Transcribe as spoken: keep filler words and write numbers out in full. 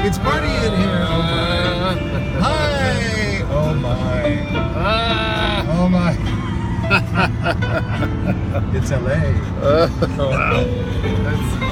It's party in here. Oh my. Hi. Oh my. Oh my. It's L A. Uh, wow. That's